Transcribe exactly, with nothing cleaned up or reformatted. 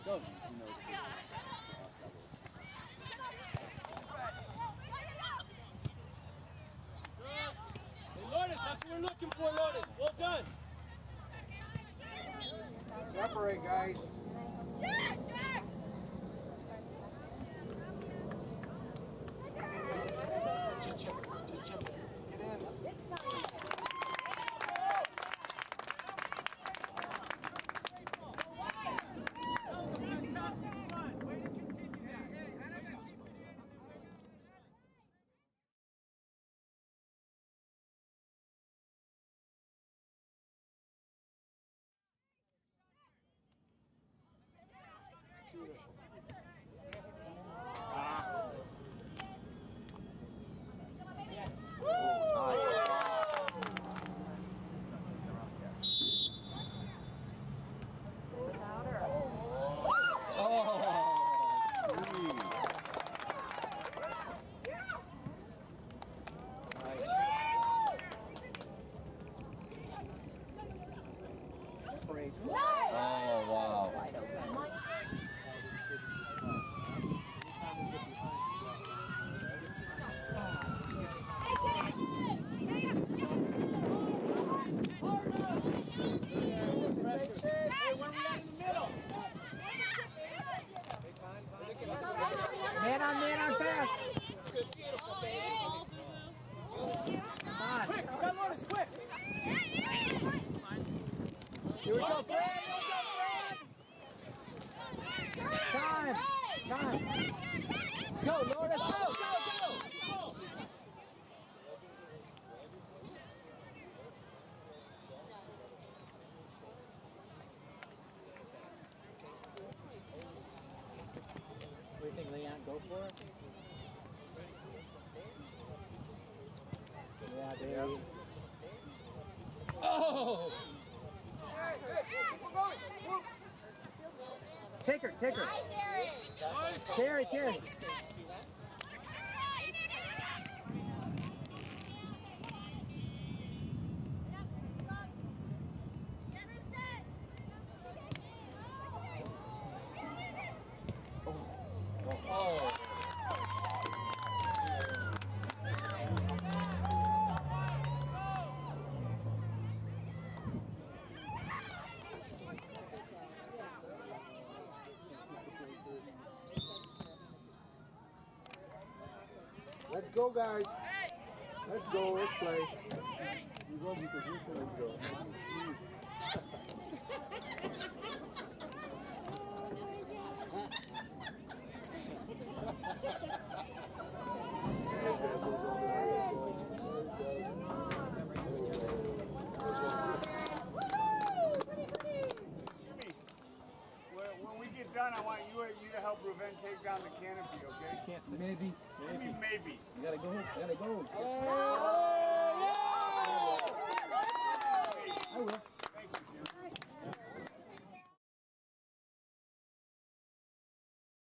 go. You know, hey, Lourdes, that's what we're looking for, Lourdes. Well done. Separate, guys. Just chip it. Just chip it. Get in. Shoot it. Ah. Yes. Man on man on fast. Come on. Quick, we got Lourdes, quick. Here we go, Fred. Time. Time. Go, Lourdes. Go, go, go. What do you think, Leon? Go for it? Yeah, baby. Oh! Take her, take her. Carry, carry. Oh. Let's go, guys. Let's go. Let's play. Let's go. When we get done, I want you you to help Ruven take down the canopy, okay? Can't say maybe. Maybe. Maybe. You gotta go. You gotta go. Oh, yeah! I will.